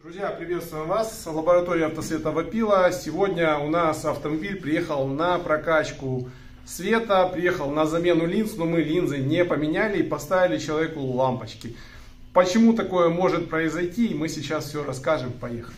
Друзья, приветствуем вас! Лаборатория автосвета Вапила. Сегодня у нас автомобиль приехал на прокачку света, приехал на замену линз, но мы линзы не поменяли и поставили человеку лампочки. Почему такое может произойти, мы сейчас все расскажем. Поехали!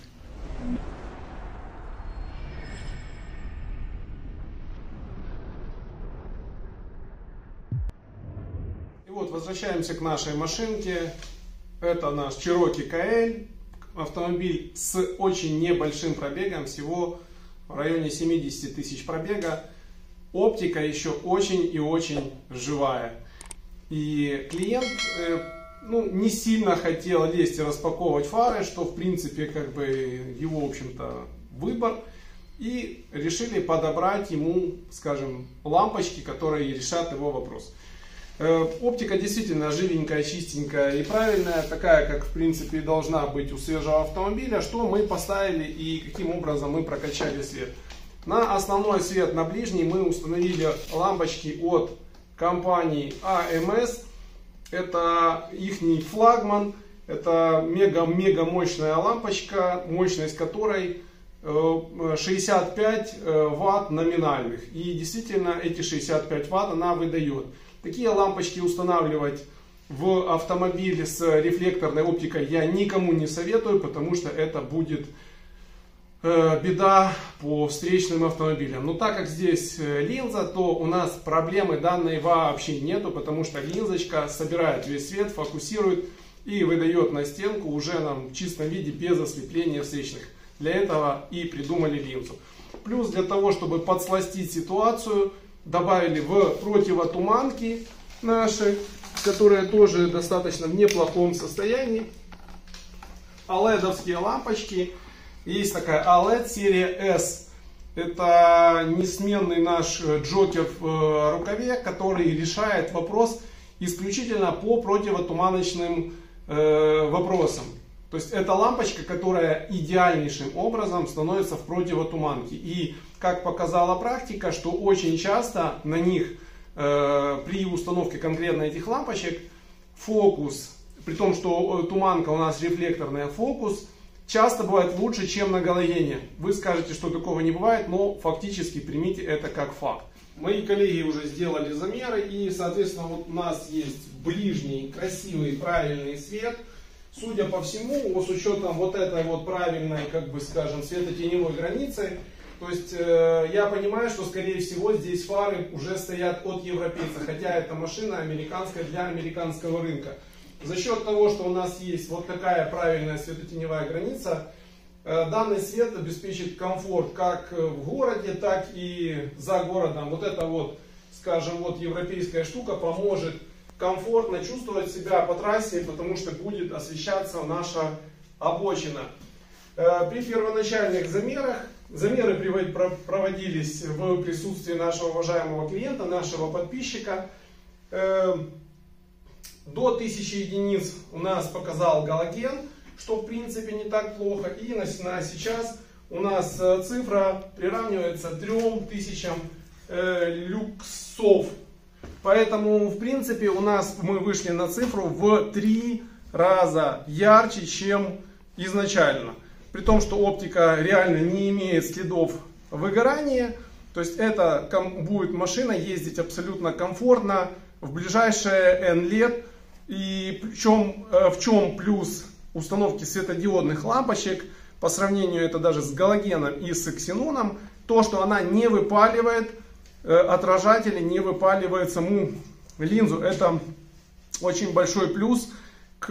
И вот возвращаемся к нашей машинке. Это наш Cherokee KL. Автомобиль с очень небольшим пробегом, всего в районе 70 тысяч пробега. Оптика еще очень и очень живая. И клиент не сильно хотел лезть и распаковывать фары, что в принципе его, в общем-то, выбор. И решили подобрать ему, скажем, лампочки, которые решат его вопрос. Оптика действительно живенькая, чистенькая и правильная, такая, как в принципе и должна быть у свежего автомобиля. Что мы поставили и каким образом мы прокачали свет. На основной свет, на ближний, мы установили лампочки от компании AMS. Это их флагман, это мега мощная лампочка, мощность которой 65 ватт номинальных. И действительно эти 65 ватт она выдает. Такие лампочки устанавливать в автомобиле с рефлекторной оптикой я никому не советую, потому что это будет беда по встречным автомобилям. Но так как здесь линза, то у нас проблемы данной вообще нету, потому что линзочка собирает весь свет, фокусирует и выдает на стенку уже нам в чистом виде без ослепления встречных. Для этого и придумали линзу. Плюс для того, чтобы подсластить ситуацию, добавили в противотуманки наши, которые тоже достаточно в неплохом состоянии, OLED-овские лампочки. Есть такая OLED серия S. Это несменный наш джокер в рукаве, который решает вопрос исключительно по противотуманочным вопросам. То есть это лампочка, которая идеальнейшим образом становится в противотуманке. И как показала практика, что очень часто на них при установке конкретно этих лампочек фокус, при том, что туманка у нас рефлекторная, фокус часто бывает лучше, чем на галогене. Вы скажете, что такого не бывает, но фактически примите это как факт. Мои коллеги уже сделали замеры, и соответственно вот у нас есть ближний, красивый, правильный свет. Судя по всему, с учетом вот этой вот правильной, скажем, светотеневой границы, то есть я понимаю, что скорее всего здесь фары уже стоят от европейца, хотя это машина американская для американского рынка. За счет того, что у нас есть вот такая правильная светотеневая граница, данный свет обеспечит комфорт как в городе, так и за городом. Вот эта вот, скажем, вот европейская штука поможет комфортно чувствовать себя по трассе, потому что будет освещаться наша обочина. При первоначальных замерах, замеры проводились в присутствии нашего уважаемого клиента, нашего подписчика. До 1000 единиц у нас показал галоген, что в принципе не так плохо. И на сейчас у нас цифра приравнивается 3000 люксов. Поэтому, в принципе, мы вышли на цифру в 3 раза ярче, чем изначально. При том, что оптика реально не имеет следов выгорания. То есть, это будет машина ездить абсолютно комфортно в ближайшие N лет. И в чем плюс установки светодиодных лампочек, по сравнению это даже с галогеном и с ксеноном, то, что она не выпаливает отражатели, не выпаливает саму линзу. Это очень большой плюс к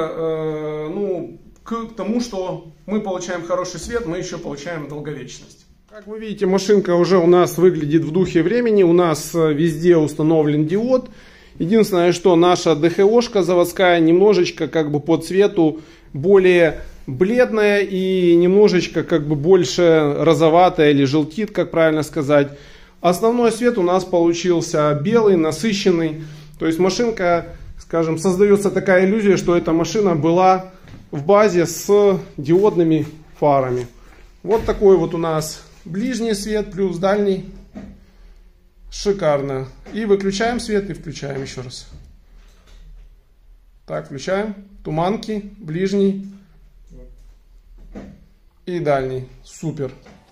тому, что мы получаем хороший свет, мы еще получаем долговечность. Как вы видите, машинка уже у нас выглядит в духе времени. У нас везде установлен диод. Единственное, что наша ДХОшка заводская немножечко по цвету более бледная и немножечко больше розоватая или желтит, как правильно сказать. Основной свет у нас получился белый, насыщенный. То есть машинка, скажем, создается такая иллюзия, что эта машина была в базе с диодными фарами. Вот такой вот у нас ближний свет плюс дальний. Шикарно. И выключаем свет и включаем еще раз. Так, включаем. Туманки, ближний. и дальний. Супер.